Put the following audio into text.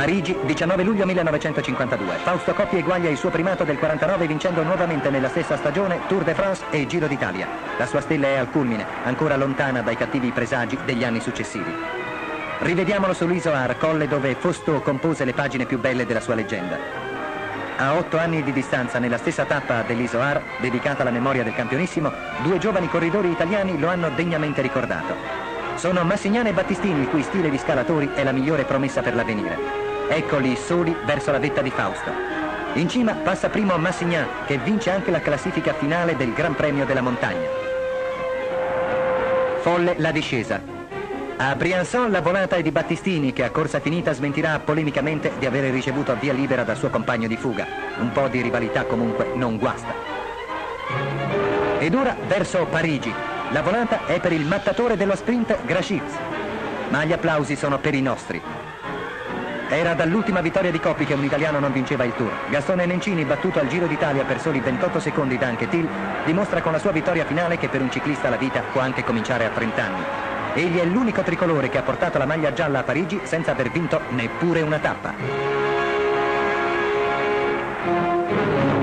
Parigi, 19 luglio 1952. Fausto Coppi eguaglia il suo primato del 49 vincendo nuovamente nella stessa stagione Tour de France e Giro d'Italia. La sua stella è al culmine, ancora lontana dai cattivi presagi degli anni successivi. Rivediamolo sull'Isoar, colle dove Fausto compose le pagine più belle della sua leggenda. A 8 anni di distanza, nella stessa tappa dell'Isoar, dedicata alla memoria del campionissimo, due giovani corridori italiani lo hanno degnamente ricordato. Sono Massignan e Battistini, il cui stile di scalatori è la migliore promessa per l'avvenire. Eccoli soli verso la vetta di Fausto. In cima passa primo Massignan, che vince anche la classifica finale del Gran Premio della Montagna. Folle la discesa. A Briançon la volata è di Battistini, che a corsa finita smentirà polemicamente di avere ricevuto via libera dal suo compagno di fuga. Un po' di rivalità comunque non guasta. Ed ora verso Parigi. La volata è per il mattatore dello sprint Grachix, ma gli applausi sono per i nostri. Era dall'ultima vittoria di Coppi che un italiano non vinceva il Tour. Gastone Nencini, battuto al Giro d'Italia per soli 28 secondi da Anquetil, dimostra con la sua vittoria finale che per un ciclista la vita può anche cominciare a 30 anni. Egli è l'unico tricolore che ha portato la maglia gialla a Parigi senza aver vinto neppure una tappa.